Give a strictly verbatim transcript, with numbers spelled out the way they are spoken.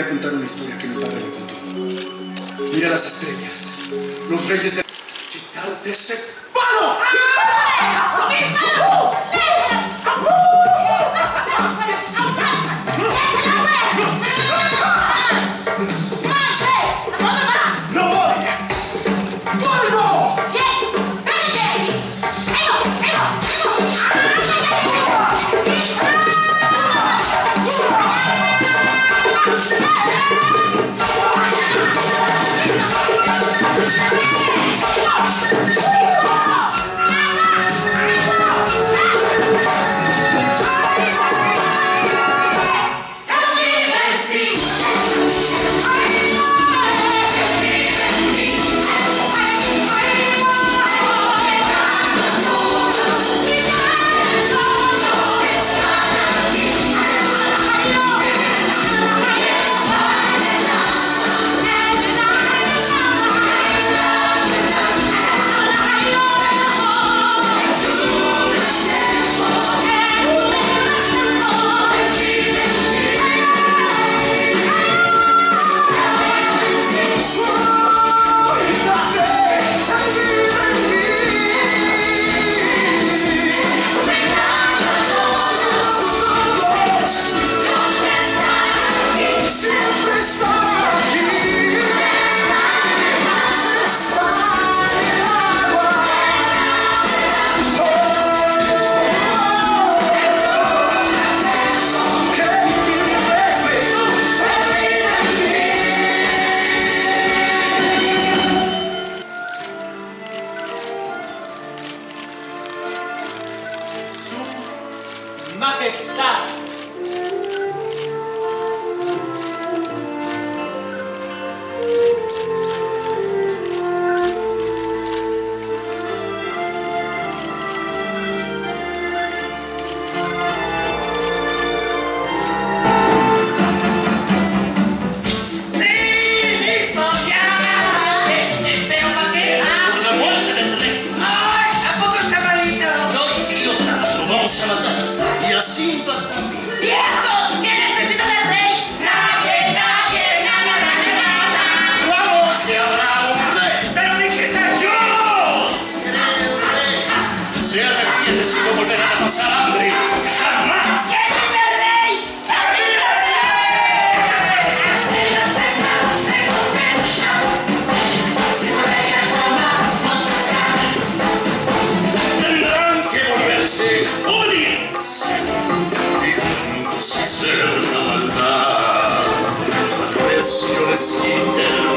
a contar una historia que mi padre me contó. Mira las estrellas, los reyes de... ¡Quitarte ese palo! ¡Mis manos! ¡No voy! ¡Vuelvo! Majestad. Y así va también. ¡Viejos! ¿Qué necesita del rey? ¡Nadie, nadie, nada, nada, nada! ¡Claro que habrá un rey! ¡Pero dijiste yo! Seré el rey. Se arrepiente si no volverán a pasar hambre. ¡Jamás! ¿Quién es el rey? ¡El rey! Así lo sentado de conversa. Si por ella toma, no se sabe. Tendrán que volverse obedientes. Y juntos hacer una maldad. Al precio les quiten